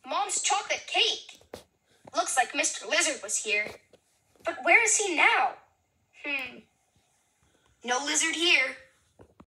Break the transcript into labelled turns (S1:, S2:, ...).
S1: Mom's chocolate cake. Looks like Mr. Lizard was here. But where is he now? No lizard here.